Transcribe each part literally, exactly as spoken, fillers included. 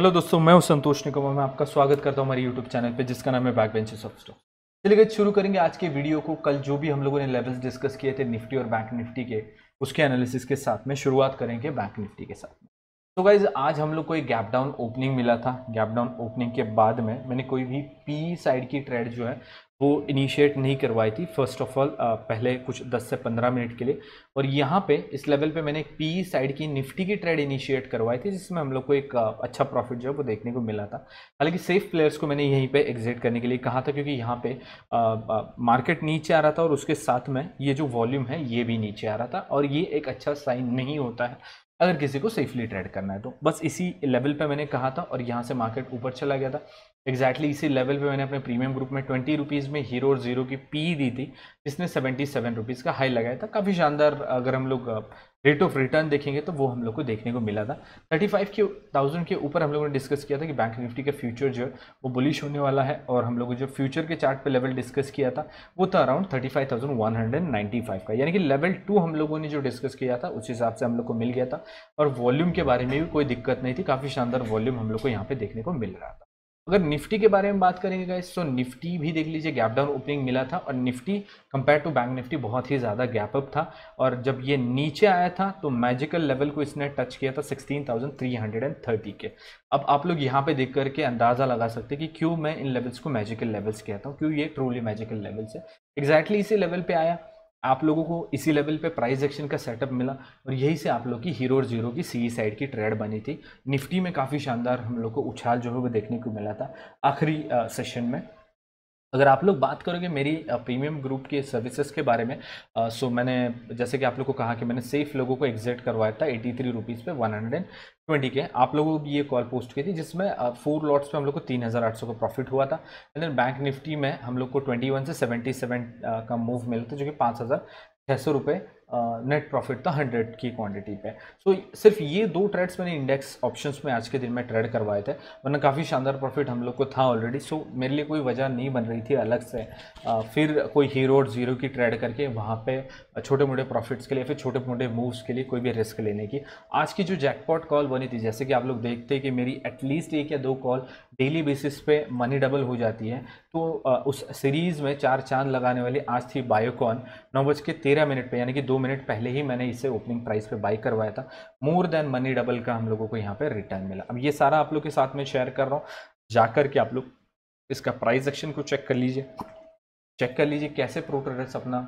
Hello दोस्तों, मैं हूं संतोष निगम और मैं आपका स्वागत करता हूं हमारे यूट्यूब चैनल पे जिसका नाम है बैक बेंचेस ऑफ स्टॉक्स। चलिए गाइस, शुरू करेंगे आज के वीडियो को। कल जो भी हम लोगों ने लेवल्स डिस्कस किए थे निफ्टी और बैंक निफ्टी के, उसके एनालिसिस के साथ में शुरुआत करेंगे बैंक निफ्टी के साथ में। तो गाइज आज हम लोग को एक गैप डाउन ओपनिंग मिला था। गैप डाउन ओपनिंग के बाद में मैंने कोई भी पी साइड की ट्रेड जो है वो इनिशिएट नहीं करवाई थी। फर्स्ट ऑफ ऑल पहले कुछ दस से पंद्रह मिनट के लिए, और यहाँ पे इस लेवल पे मैंने एक पी साइड की निफ्टी की ट्रेड इनिशिएट करवाई थी जिसमें हम लोग को एक uh, अच्छा प्रॉफिट जो है वो देखने को मिला था। हालांकि सेफ प्लेयर्स को मैंने यहीं पे एग्जिट करने के लिए कहा था क्योंकि यहाँ पे मार्केट uh, uh, नीचे आ रहा था और उसके साथ में ये जो वॉल्यूम है ये भी नीचे आ रहा था, और ये एक अच्छा साइन नहीं होता है अगर किसी को सेफली ट्रेड करना है। तो बस इसी लेवल पे मैंने कहा था और यहाँ से मार्केट ऊपर चला गया था। एग्जैक्टली exactly इसी लेवल पे मैंने अपने प्रीमियम ग्रुप में ट्वेंटी रुपीज़ में हीरो और जीरो की पी दी थी जिसने सेवेंटी सेवन रुपीज़ का हाई लगाया था। काफ़ी शानदार अगर हम लोग रेट ऑफ रिटर्न देखेंगे तो वो हम लोग को देखने को मिला था। थर्टी फाइव के थाउजेंड के ऊपर हम लोगों ने डिस्कस किया था कि बैंक निफ्टी का फ्यूचर जो है वो बुलिश होने वाला है, और हम लोगों जो फ्यूचर के चार्ट पे लेवल डिस्कस किया था वो था around thirty five thousand one hundred ninety five का, यानी कि लेवल टू हम लोगों ने जो डिस्कस किया था उस हिसाब से हम लोग को मिल गया था। और वॉल्यूम के बारे में भी कोई दिक्कत नहीं थी, काफ़ी शानदार वॉल्यूम हम लोग को यहाँ पे देखने को मिल रहा था। अगर निफ्टी के बारे में बात करेंगे गाइस तो निफ्टी भी देख लीजिए गैप डाउन ओपनिंग मिला था, और Nifty compare to Bank Nifty बहुत ही ज़्यादा गैप अप था। और जब ये नीचे आया था तो मैजिकल लेवल को इसने टच किया था sixteen thousand three hundred thirty के। अब आप लोग यहाँ पे देख करके अंदाज़ा लगा सकते हैं कि क्यों मैं इन लेवल्स को मैजिकल लेवल्स कहता हूँ, क्यों ये ट्रूली मैजिकल लेवल्स है। एग्जैक्टली इसी लेवल पे आया, आप लोगों को इसी लेवल पे प्राइस एक्शन का सेटअप मिला, और यही से आप लोग की हीरो और जीरो की सी साइड की ट्रेड बनी थी। निफ्टी में काफ़ी शानदार हम लोग को उछाल जो है वो देखने को मिला था आखिरी सेशन में। अगर आप लोग बात करोगे मेरी प्रीमियम ग्रुप के सर्विसेज के बारे में, आ, सो मैंने जैसे कि आप लोग को कहा कि मैंने सेफ लोगों को एग्जिट करवाया था एटी थ्री रुपीज़ पे वन हंड्रेड ट्वेंटी के। आप लोगों की ये कॉल पोस्ट की थी जिसमें फोर लॉट्स पे हम लोग को तीन हज़ार आठ सौ का प्रॉफिट हुआ था। एंड देन बैंक निफ्टी में हम लोग को ट्वेंटी वन से सेवेंटी सेवन का मूव मिला था जो कि पाँच हज़ार छः सौ रुपये नेट प्रॉफिट था हंड्रेड की क्वांटिटी पे। सो so, सिर्फ ये दो ट्रेड्स मैंने इंडेक्स ऑप्शंस में आज के दिन में ट्रेड करवाए थे, वरना काफ़ी शानदार प्रॉफिट हम लोग को था ऑलरेडी। सो so, मेरे लिए कोई वजह नहीं बन रही थी अलग से आ, फिर कोई हीरो और जीरो की ट्रेड करके वहाँ पे छोटे मोटे प्रॉफिट्स के लिए फिर छोटे मोटे मूव्स के लिए कोई भी रिस्क लेने की। आज की जो जैकपॉट कॉल बनी थी, जैसे कि आप लोग देखते हैं कि मेरी एटलीस्ट एक या दो कॉल डेली बेसिस पे मनी डबल हो जाती है, तो उस सीरीज़ में चार चांद लगाने वाली आज थी बायोकॉन नौ बज के तेरह मिनट पे, यानी कि दो मिनट पहले ही मैंने इसे ओपनिंग प्राइस पे बाई करवाया था। मोर देन मनी डबल का हम लोगों को यहाँ पे रिटर्न मिला। अब ये सारा आप लोग के साथ में शेयर कर रहा हूँ, जाकर के आप लोग इसका प्राइस एक्शन को चेक कर लीजिए, चेक कर लीजिए कैसे प्रो ट्रेडर्स अपना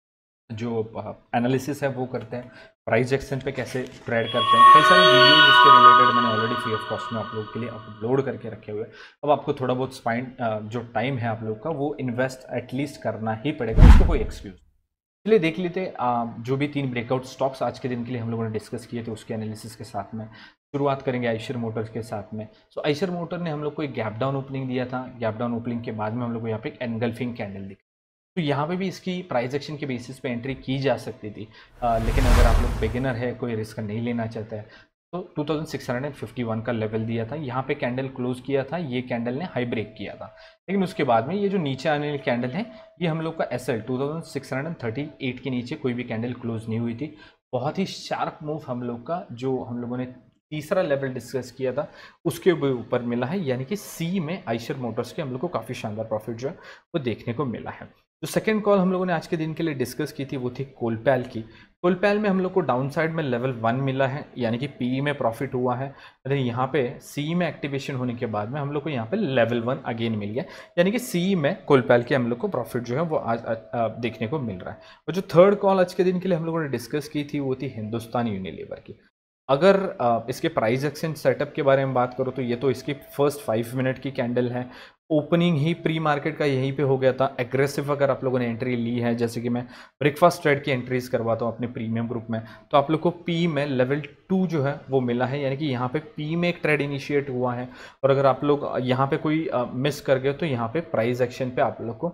जो एनालिसिस है वो करते हैं, प्राइस एक्शन पे कैसे ट्रेड करते हैं। कई सारे वीडियोज इसके रिलेटेड मैंने ऑलरेडी फ्री ऑफ कॉस्ट में आप लोग के लिए अपलोड करके रखे हुए हैं। अब आपको थोड़ा बहुत स्पाइन जो टाइम है आप लोग का वो इन्वेस्ट एटलीस्ट करना ही पड़ेगा, उसको कोई एक्सक्यूज। चलिए देख लेते जो भी तीन ब्रेकआउट स्टॉक्स आज के दिन के लिए हम लोगों ने डिस्कस किए थे उसके एनालिसिस के साथ में। शुरुआत करेंगे आइशर मोटर्स के साथ में। सो so, आइशर मोटर ने हम लोग को एक गैप डाउन ओपनिंग दिया था। गैप डाउन ओपनिंग के बाद में हम लोग को यहाँ पे एक एनगल्फिंग कैंडल दिखा, तो यहाँ पे भी इसकी प्राइस एक्शन के बेसिस पे एंट्री की जा सकती थी, आ, लेकिन अगर आप लोग बिगिनर है, कोई रिस्क नहीं लेना चाहता है, तो two thousand six hundred fifty one का लेवल दिया था। यहाँ पे कैंडल क्लोज किया था, ये कैंडल ने हाई ब्रेक किया था, लेकिन उसके बाद में ये जो नीचे आने वाली कैंडल है ये हम लोग का S L two thousand six hundred thirty eight के नीचे कोई भी कैंडल क्लोज नहीं हुई थी। बहुत ही शार्प मूव हम लोग का जो हम लोगों ने तीसरा लेवल डिस्कस किया था उसके ऊपर मिला है, यानी कि सी में आइशर मोटर्स के हम लोग को काफ़ी शानदार प्रॉफिट जो है वो देखने को मिला है। जो सेकंड कॉल हम लोगों ने आज के दिन के लिए डिस्कस की थी वो थी कोलपैल की। कोलपैल में हम लोग को डाउन साइड में लेवल वन मिला है, यानी कि पी में प्रॉफिट हुआ है। अरे यहाँ पे सी में एक्टिवेशन होने के बाद में हम लोग को यहाँ पे लेवल वन अगेन मिल गया, यानी कि सी में कोलपैल के हम लोग को प्रॉफिट जो है वो आज देखने को मिल रहा है। और जो थर्ड कॉल आज के दिन के लिए हम लोगों ने डिस्कस की थी वो थी हिंदुस्तान यूनिलीवर की। अगर इसके प्राइस एक्शन सेटअप के बारे में बात करो तो ये तो इसकी फर्स्ट फाइव मिनट की कैंडल है। ओपनिंग ही प्री मार्केट का यहीं पे हो गया था। एग्रेसिव अगर आप लोगों ने एंट्री ली है, जैसे कि मैं ब्रेकफास्ट ट्रेड की एंट्रीज करवाता हूँ अपने प्रीमियम ग्रुप में, तो आप लोग को पी में लेवल टू जो है वो मिला है, यानी कि यहाँ पे पी में एक ट्रेड इनिशिएट हुआ है। और अगर आप लोग यहाँ पे कोई मिस कर गए तो यहाँ पे प्राइस एक्शन पे आप लोग को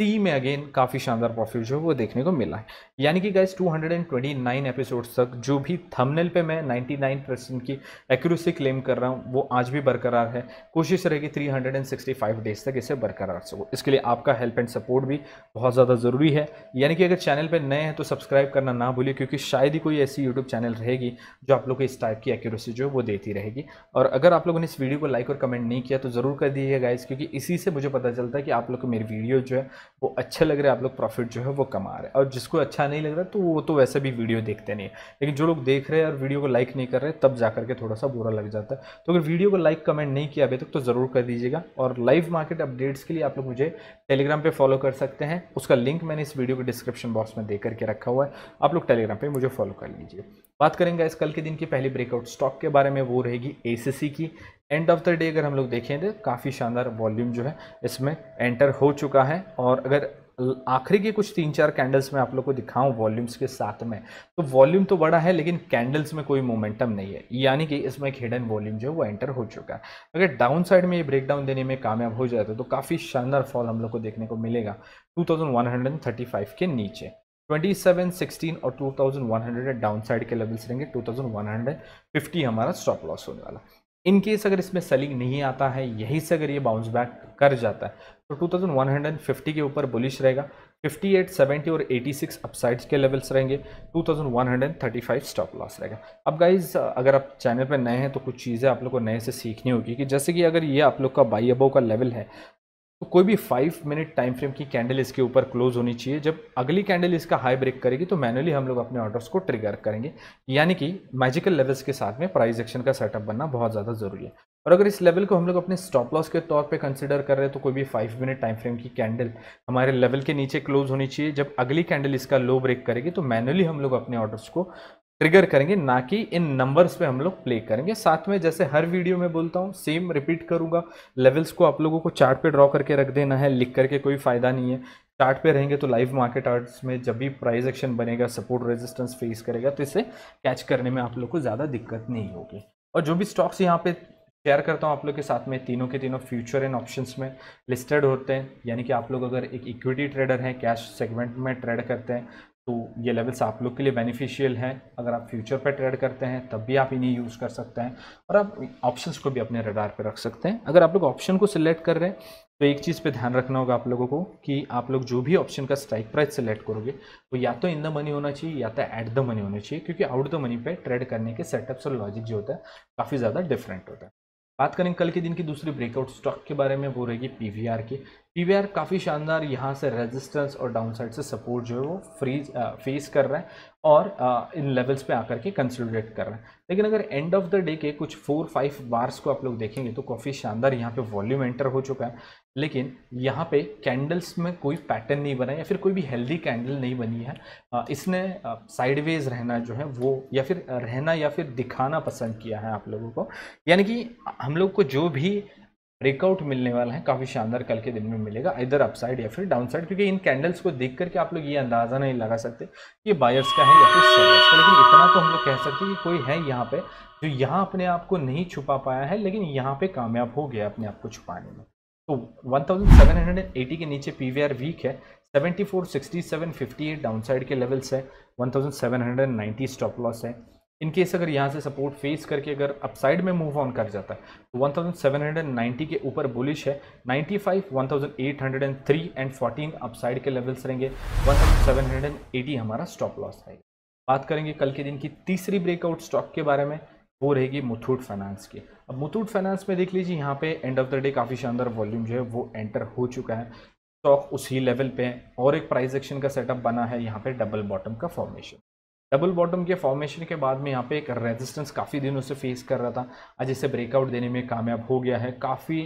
सी में अगेन काफ़ी शानदार प्रॉफिट जो है वो देखने को मिला है। यानी कि guys two twenty nine episodes तक जो भी थंबनेल पे मैं निन्यानवे परसेंट की एक्यूरेसी क्लेम कर रहा हूँ वो आज भी बरकरार है। कोशिश रहेगी तीन सौ पैंसठ डेज तक इसे बरकरार रखो। इसके लिए आपका हेल्प एंड सपोर्ट भी बहुत ज़्यादा ज़रूरी है। यानी कि अगर चैनल पर नए हैं तो सब्सक्राइब करना ना भूलिए, क्योंकि शायद ही कोई ऐसी यूट्यूब चैनल रहेगी जो आप लोग को इस टाइप की एक्यूरेसी जो है वो देती रहेगी। और अगर आप लोगों ने इस वीडियो को लाइक और कमेंट नहीं किया तो ज़रूर कर दीजिए गाइस, क्योंकि इसी से मुझे पता चलता है कि आप लोग को मेरी वीडियो जो है वो अच्छे लग रहे हैं, आप लोग प्रॉफिट जो है वो कमा रहे हैं। और जिसको अच्छा नहीं लग रहा तो वो तो वैसे भी वीडियो देखते नहीं है, लेकिन जो लोग देख रहे हैं और वीडियो को लाइक नहीं कर रहे तब जाकर के थोड़ा सा बुरा लग जाता है। तो अगर वीडियो को लाइक कमेंट नहीं किया अभी तक तो ज़रूर कर दीजिएगा। और लाइव मार्केट अपडेट्स के लिए आप लोग मुझे टेलीग्राम पे फॉलो कर सकते हैं, उसका लिंक मैंने इस वीडियो के डिस्क्रिप्शन बॉक्स में दे करके रखा हुआ है, आप लोग टेलीग्राम पे मुझे फॉलो कर लीजिए। बात करेंगे इस कल के दिन की पहली ब्रेकआउट स्टॉक के बारे में, वो रहेगी एसीसी की। एंड ऑफ द डे अगर हम लोग देखें तो काफ़ी शानदार वॉल्यूम जो है इसमें एंटर हो चुका है। और अगर आखिरी के कुछ तीन चार कैंडल्स में आप लोग को दिखाऊं वॉल्यूम्स के साथ में, तो वॉल्यूम तो बड़ा है लेकिन कैंडल्स में कोई मोमेंटम नहीं है, यानी कि इसमें एक हिडन वॉल्यूम जो है वो एंटर हो चुका है। अगर डाउन साइड में ये ब्रेकडाउन देने में कामयाब हो जाता है तो काफ़ी शानदार फॉल हम लोग को देखने को मिलेगा two thousand one hundred thirty five के नीचे। ट्वेंटी सेवन, सिक्सटीन और two thousand one hundred down side के लेवल्स रहेंगे। Two thousand one hundred fifty हमारा स्टॉप लॉस होने वाला। इन केस अगर इसमें सेलिंग नहीं आता है, यहीं से अगर ये बाउंस बैक कर जाता है तो two thousand one hundred fifty के ऊपर बुलिश रहेगा। फिफ्टी एट, सेवेंटी और एटी सिक्स अपसाइड्स के लेवल्स रहेंगे। Two thousand one hundred thirty five stop loss रहेगा। अब गाइज अगर आप चैनल पर नए हैं तो कुछ चीज़ें आप लोग को नए से सीखनी होगी कि जैसे कि अगर ये आप लोग का बाई अबव का लेवल है तो कोई भी फाइव मिनट टाइम फ्रेम की कैंडल इसके ऊपर क्लोज होनी चाहिए। जब अगली कैंडल इसका हाई ब्रेक करेगी तो मैनुअली हम लोग अपने ऑर्डर्स को ट्रिगर करेंगे, यानी कि मैजिकल लेवल्स के साथ में प्राइस एक्शन का सेटअप बनना बहुत ज़्यादा ज़रूरी है। और अगर इस लेवल को हम लोग अपने स्टॉप लॉस के तौर पे कंसीडर कर रहे हैं तो कोई भी फाइव मिनट टाइम फ्रेम की कैंडल हमारे लेवल के नीचे क्लोज होनी चाहिए। जब अगली कैंडल इसका लो ब्रेक करेगी तो मैनुअली हम लोग अपने ऑर्डर्स को ट्रिगर करेंगे, ना कि इन नंबर्स पे हम लोग प्ले करेंगे। साथ में जैसे हर वीडियो में बोलता हूँ सेम रिपीट करूंगा, लेवल्स को आप लोगों को चार्ट पे ड्रॉ करके रख देना है, लिख करके कोई फायदा नहीं है। चार्ट पे रहेंगे तो लाइव मार्केट आर्ट्स में जब भी प्राइस एक्शन बनेगा, सपोर्ट रेजिस्टेंस फेस करेगा तो इसे कैच करने में आप लोग को ज़्यादा दिक्कत नहीं होगी। और जो भी स्टॉक्स यहाँ पे शेयर करता हूँ आप लोग के साथ में, तीनों के तीनों फ्यूचर एंड ऑप्शंस में लिस्टेड होते हैं। यानी कि आप लोग अगर एक इक्विटी ट्रेडर हैं, कैश सेगमेंट में ट्रेड करते हैं तो ये लेवल्स आप लोग के लिए बेनिफिशियल हैं। अगर आप फ्यूचर पर ट्रेड करते हैं तब भी आप इन्हें यूज़ कर सकते हैं, और आप ऑप्शंस को भी अपने रडार पर रख सकते हैं। अगर आप लोग ऑप्शन को सिलेक्ट कर रहे हैं तो एक चीज़ पे ध्यान रखना होगा आप लोगों को कि आप लोग जो भी ऑप्शन का स्ट्राइक प्राइस सिलेक्ट करोगे वो या तो इन द मनी होना चाहिए या तो एट द मनी होना चाहिए, क्योंकि आउट द मनी पे ट्रेड करने के सेटअप्स और लॉजिक जो होता है काफ़ी ज़्यादा डिफरेंट होता है। बात करें कल के दिन की दूसरी ब्रेकआउट स्टॉक के बारे में, वो रहेगी पीवीआर की। पीवीआर काफ़ी शानदार यहाँ से रेजिस्टेंस और डाउनसाइड से सपोर्ट जो है वो फ्रीज फेस कर रहा है और आ, इन लेवल्स पे आकर के कंसोलिडेट कर रहा है। लेकिन अगर एंड ऑफ द डे के कुछ फोर फाइव बार्स को आप लोग देखेंगे तो काफ़ी शानदार यहाँ पे वॉल्यूम एंटर हो चुका है, लेकिन यहाँ पे कैंडल्स में कोई पैटर्न नहीं बना या फिर कोई भी हेल्दी कैंडल नहीं बनी है। आ, इसने साइडवेज रहना जो है वो या फिर रहना या फिर दिखाना पसंद किया है आप लोगों को। यानी कि हम लोग को जो भी ब्रेकआउट मिलने वाला है काफ़ी शानदार कल के दिन में मिलेगा, इधर अपसाइड या फिर डाउनसाइड, क्योंकि इन कैंडल्स को देख करके आप लोग ये अंदाज़ा नहीं लगा सकते कि ये बायर्स का है या फिर सेलर्स का। लेकिन इतना तो हम लोग कह सकते हैं कि कोई है यहाँ पे जो यहाँ अपने आप को नहीं छुपा पाया है, लेकिन यहाँ पे कामयाब हो गया अपने आप को छुपाने में। तो one thousand seven hundred eighty के नीचे पीवीआर वीक है। Seventy four, sixty seven, fifty eight downside के लेवल्स है। One thousand seven hundred ninety stop loss है। इनकेस अगर यहाँ से सपोर्ट फेस करके अगर अपसाइड में मूव ऑन कर जाता है तो one thousand seven hundred ninety के ऊपर बुलिश है। Ninety five, one thousand eight hundred three and fourteen upside के लेवल्स रहेंगे। One thousand seven hundred eighty हमारा स्टॉप लॉस रहेगा। बात करेंगे कल के दिन की तीसरी ब्रेकआउट स्टॉक के बारे में, वो रहेगी मुथूट फाइनेंस की। अब मुथूट फाइनेंस में देख लीजिए यहाँ पे एंड ऑफ द डे काफ़ी शानदार वॉल्यूम जो है वो एंटर हो चुका है। स्टॉक उसी लेवल पे है और एक प्राइस एक्शन का सेटअप बना है यहाँ पे डबल बॉटम का फॉर्मेशन। डबल बॉटम के फॉर्मेशन के बाद में यहाँ पे एक रेजिस्टेंस काफ़ी दिनों से फेस कर रहा था, आज इसे ब्रेकआउट देने में कामयाब हो गया है। काफ़ी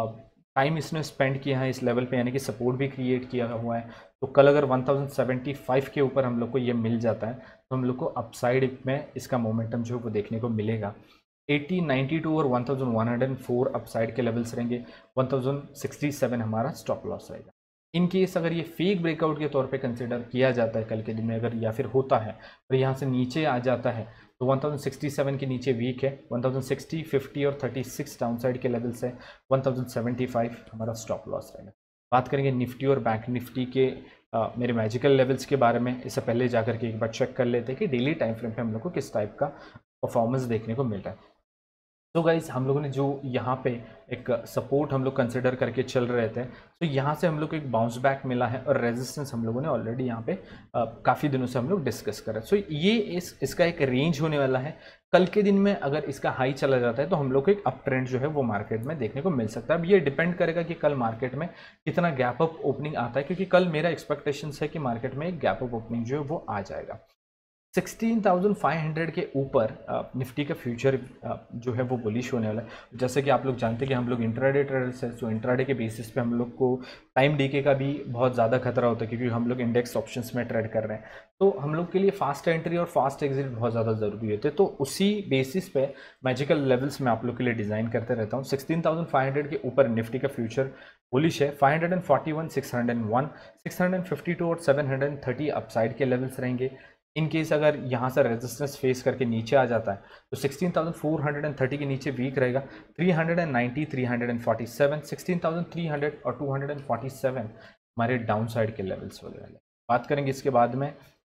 टाइम इसने स्पेंड किया है इस लेवल पे, यानी कि सपोर्ट भी क्रिएट किया हुआ है। तो कल अगर वन थाउजेंड सेवेंटी फाइव के ऊपर हम लोग को ये मिल जाता है तो हम लोग को अपसाइड में इसका मोमेंटम जो है वो देखने को मिलेगा। एटी, नाइंटी टू और one thousand one hundred four upside के लेवल्स रहेंगे। वन थाउजेंड सिक्सटी सेवन हमारा स्टॉप लॉस रहेगा। इन केस अगर ये फेक ब्रेकआउट के तौर पे कंसिडर किया जाता है कल के दिन में अगर या फिर होता है और यहाँ से नीचे आ जाता है तो वन थाउजेंड सिक्सटी सेवन के नीचे वीक है। वन थाउजेंड सिक्सटी, फिफ्टी और थर्टी सिक्स डाउनसाइड के लेवल्स है। वन थाउजेंड सेवेंटी फाइव हमारा स्टॉप लॉस रहेगा। बात करेंगे निफ्टी और बैंक निफ्टी के आ, मेरे मैजिकल लेवल्स के बारे में। इससे पहले जाकर के एक बार चेक कर लेते हैं कि डेली टाइम फ्रेम पे हम लोग को किस टाइप का परफॉर्मेंस देखने को मिल रहा है। तो गाइज हम लोगों ने जो यहाँ पे एक सपोर्ट हम लोग कंसिडर करके चल रहे थे, तो यहाँ से हम लोग को एक बाउंस बैक मिला है और रेजिस्टेंस हम लोगों ने ऑलरेडी यहाँ पे काफ़ी दिनों से हम लोग डिस्कस कर रहे हैं। सो ये इस इसका एक रेंज होने वाला है। कल के दिन में अगर इसका हाई चला जाता है तो हम लोग को एक अप ट्रेंड जो है वो मार्केट में देखने को मिल सकता है। अब ये डिपेंड करेगा कि कल मार्केट में कितना गैप अप ओपनिंग आता है, क्योंकि कल मेरा एक्सपेक्टेशन है कि मार्केट में एक गैप अप ओपनिंग जो है वो आ जाएगा। सोलह हज़ार पाँच सौ के ऊपर निफ्टी का फ्यूचर जो है वो बुलिश होने वाला है। जैसे कि आप लोग जानते हैं कि हम लोग इंट्राडे ट्रेडर्स हैं, तो इंट्राडे के बेसिस पे हम लोग को टाइम डीके का भी बहुत ज़्यादा खतरा होता है, क्योंकि हम लोग इंडेक्स ऑप्शंस में ट्रेड कर रहे हैं। तो हम लोग के लिए फास्ट एंट्री और फास्ट एग्जिट बहुत ज़्यादा ज़रूरी होते हैं। तो उसी बेसिस पे मैजिकल लेवल्स में आप लोग के लिए डिज़ाइन करते रहता हूँ। सोलह हज़ार पाँच सौ के ऊपर निफ्टी का फ्यूचर बुलिश है। पाँच सौ इकतालीस, छह सौ एक, छह सौ बावन और सात सौ तीस अपसाइड के लेवल्स रहेंगे। इन केस अगर यहाँ से रेजिस्टेंस फेस करके नीचे आ जाता है तो सोलह हज़ार चार सौ तीस के नीचे वीक रहेगा। तीन सौ नब्बे, तीन सौ सैंतालीस, सोलह हज़ार तीन सौ और दो सौ सैंतालीस हमारे डाउन साइड के लेवल्स वगैरह। बात करेंगे इसके बाद में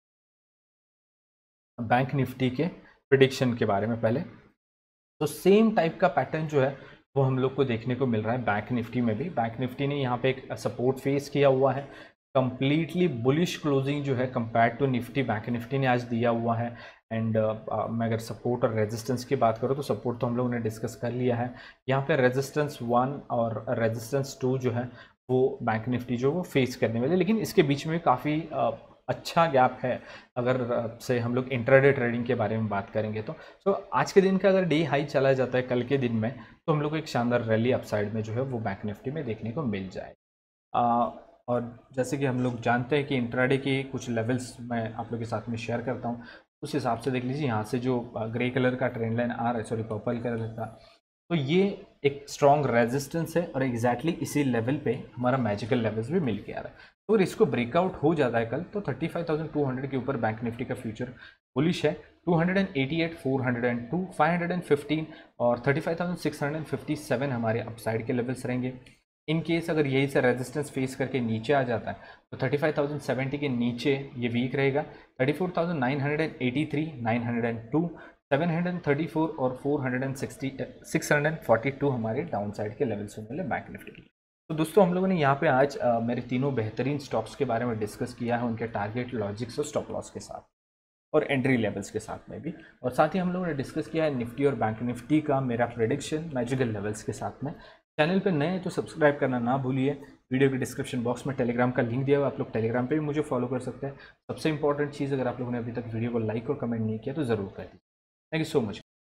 बैंक निफ्टी के प्रिडिक्शन के बारे में। पहले तो सेम टाइप का पैटर्न जो है वो हम लोग को देखने को मिल रहा है बैंक निफ्टी में भी। बैंक निफ्टी ने यहाँ पे एक सपोर्ट फेस किया हुआ है। कंप्लीटली बुलिश क्लोजिंग जो है compare to Nifty bank Nifty ने आज दिया हुआ है। एंड uh, मैं अगर सपोर्ट और रेजिस्टेंस की बात करूँ तो सपोर्ट तो हम लोगों ने डिस्कस कर लिया है। यहाँ पे रेजिस्टेंस वन और रेजिस्टेंस टू जो है वो बैंक निफ्टी जो वो फेस करने वाले, लेकिन इसके बीच में काफ़ी uh, अच्छा गैप है। अगर uh, से हम लोग इंट्राडे ट्रेडिंग के बारे में बात करेंगे तो तो आज के दिन का अगर डे हाई चला जाता है कल के दिन में, तो हम लोग को एक शानदार रैली अपसाइड में जो है वो बैंक निफ्टी में देखने को मिल जाए। uh, और जैसे कि हम लोग जानते हैं कि इंट्राडे के कुछ लेवल्स मैं आप लोग के साथ में शेयर करता हूँ, उस हिसाब से देख लीजिए। यहाँ से जो ग्रे कलर का ट्रेंड लाइन आ रहा है, सॉरी पर्पल कलर का, तो ये एक स्ट्रॉन्ग रेजिस्टेंस है और एग्जैक्टली इसी लेवल पे हमारा मैजिकल लेवल्स भी मिल के आ रहा है। तो अगर इसको ब्रेकआउट हो जाता है कल तो पैंतीस हज़ार दो सौ के ऊपर बैंक निफ्टी का फ्यूचर बुलिश है। दो सौ अट्ठासी, चार सौ दो, पाँच सौ पंद्रह और पैंतीस हज़ार छह सौ सत्तावन हमारे अपसाइड के लेवल्स रहेंगे। इन केस अगर यही से रेजिस्टेंस फेस करके नीचे आ जाता है तो पैंतीस हज़ार सत्तर के नीचे ये वीक रहेगा। चौंतीस हज़ार नौ सौ तिरासी, नौ सौ दो, सात सौ चौंतीस और चार सौ साठ, छह सौ बयालीस हमारे डाउन साइड के लेवल्स होने वाले बैंक निफ्टी के लिए। तो दोस्तों हम लोगों ने यहाँ पे आज आ, मेरे तीनों बेहतरीन स्टॉक्स के बारे में डिस्कस किया है, उनके टारगेट, लॉजिक्स और स्टॉप लॉस के साथ और एंट्री लेवल्स के साथ में भी। और साथ ही हम लोगों ने डिस्कस किया है निफ्टी और बैंक निफ्टी का मेरा प्रेडिक्शन मैजिकल लेवल्स के साथ में। चैनल पर नए हैं तो सब्सक्राइब करना ना भूलिए। वीडियो के डिस्क्रिप्शन बॉक्स में टेलीग्राम का लिंक दिया हुआ, आप लोग टेलीग्राम पे भी मुझे फॉलो कर सकते हैं। सबसे इंपॉर्टेंट चीज़, अगर आप लोगों ने अभी तक वीडियो को लाइक और कमेंट नहीं किया तो ज़रूर कर दीजिए। Thank you so much.